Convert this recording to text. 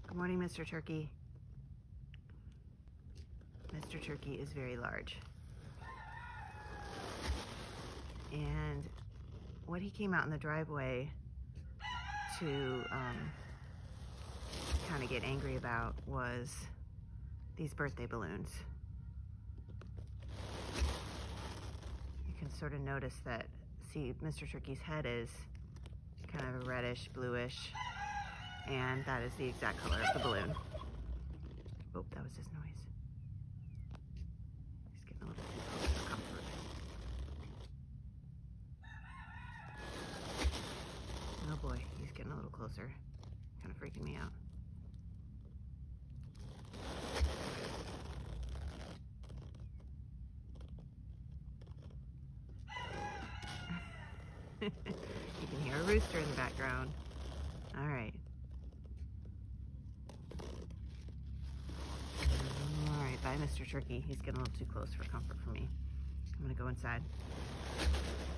Good morning, Mr. Turkey. Mr. Turkey is very large. And what he came out in the driveway to kind of get angry about was these birthday balloons. You can sort of notice that, see, Mr. Turkey's head is kind of a reddish, bluish, and that is the exact color of the balloon. Oh, that was his noise. He's getting a little too close for comfort. Oh boy, he's getting a little closer. Kind of freaking me out. You can hear a rooster in the background. All right. All right, bye, Mr. Turkey. He's getting a little too close for comfort for me. I'm gonna go inside.